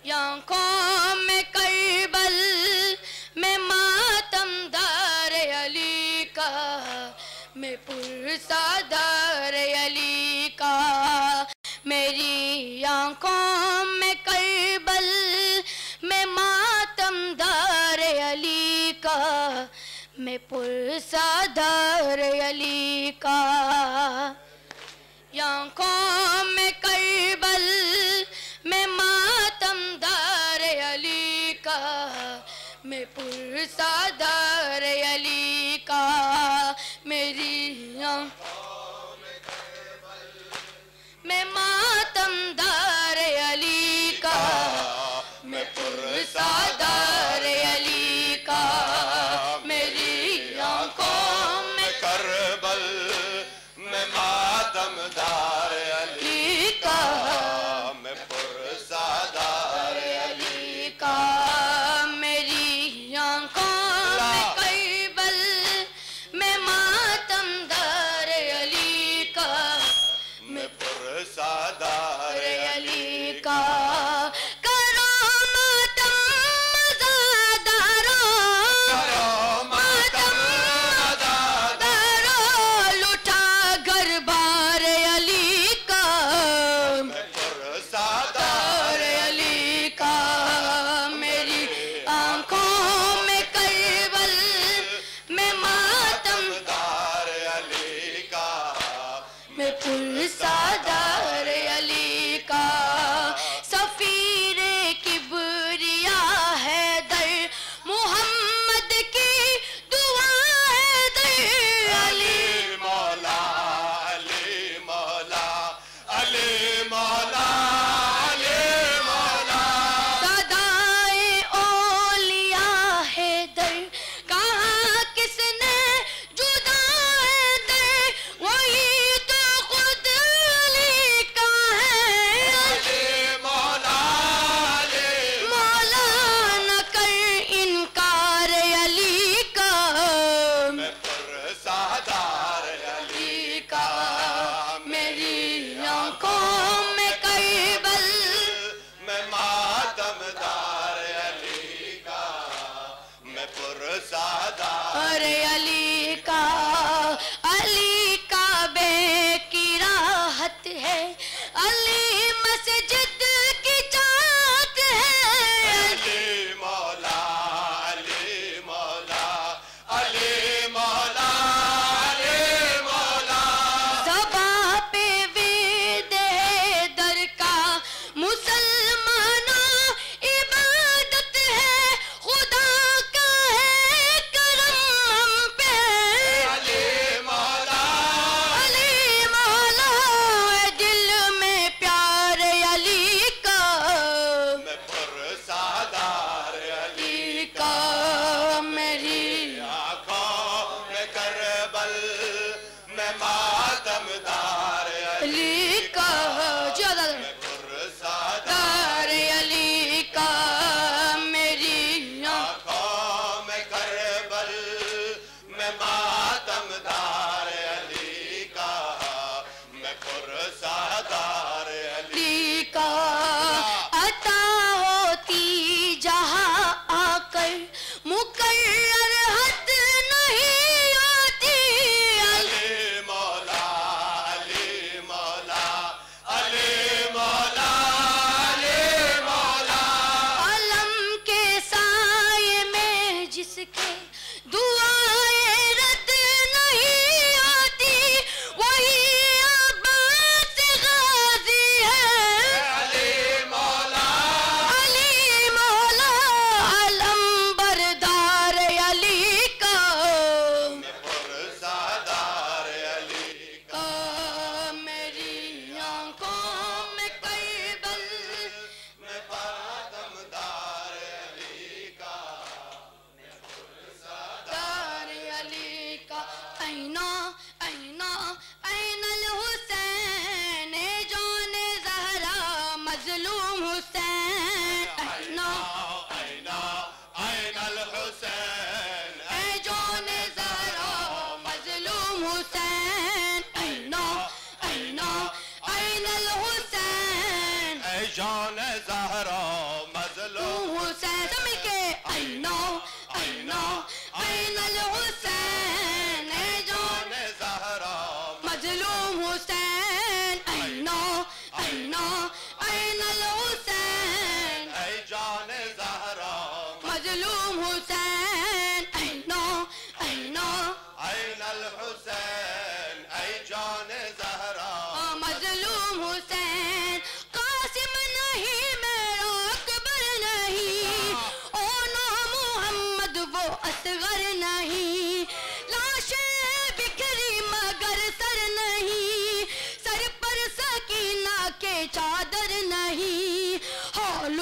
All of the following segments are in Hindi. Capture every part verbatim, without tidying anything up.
आँखों में करबल में मातमदार अली का, मैं पुरसादार अली का। मेरी आँखों में करबल में मातमदार अली का, मैं पुरसादार अली का। आँखों में करबल में मातमदार अली का, मैं पुरसादार अली का। मेरी आँखों में करबल में मातमदार अली का, मैं पुरसादार अली का। मेरी आँखों में करबल में मातमदार अली का, मैं पुरसादार अली का। मेरी आँखों में करबल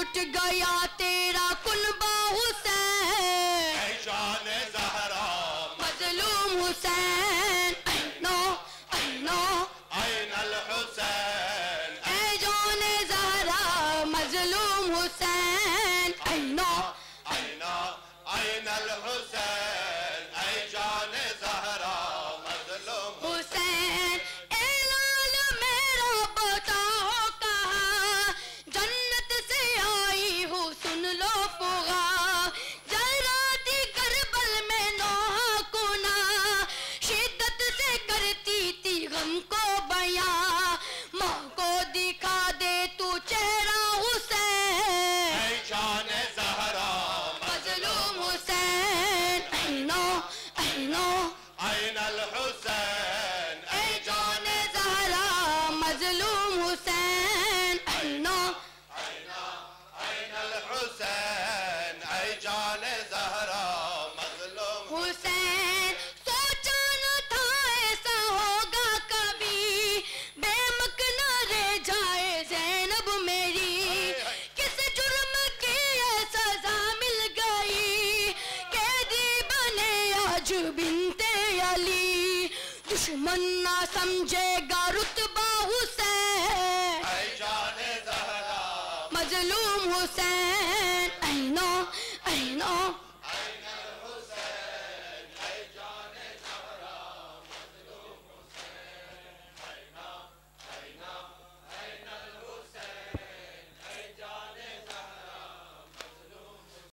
लुट गया तेरा कुनबा हुसैन, ऐ शान ज़हरा मजलूम हुसैन, ऐनो ऐनो ऐनल हुसैन, ऐ जान ज़हरा मजलूम हुसैन, ऐनो ऐना ऐनल हुसैन, ऐ जान ज़हरा मज़लूम हुसैन। ए लाल मेरा बताओ कहाँ जन्नत से आई हूँ, सुन लो फुगा जरा दी करबल में नोहा कुना, शिद्दत से करती थी गम को बयां, माँ को दिखा दे तू चेहरा हुसैन, ऐ शान ज़हरा मजलूम हुसैन, ऐनो ऐनो ऐनल हुसैन, ऐ जान ज़हरा मजलूम हुसैन, ऐनो ऐनल हुसैन, ऐ जान ज़हरा मज़लूम हुसैन। सोचा न था ऐसा होगा कभी, बेमक न रह जाए ज़ैनब मेरी, किस जुर्म की ये सजा मिल गई, कैदी बने आज बिनते अली, दुश्मन ना समझेगा रुतबा हुसैन, ऐ जान ज़हरा मजलूम हुसैन,